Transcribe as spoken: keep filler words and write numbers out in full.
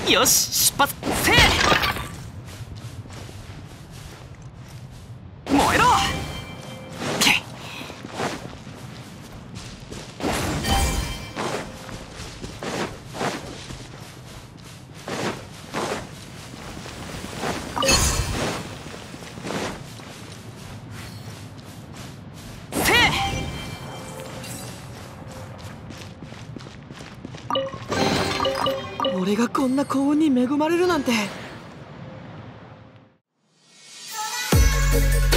よし出発せい。燃えろ。 俺がこんな幸運に恵まれるなんて。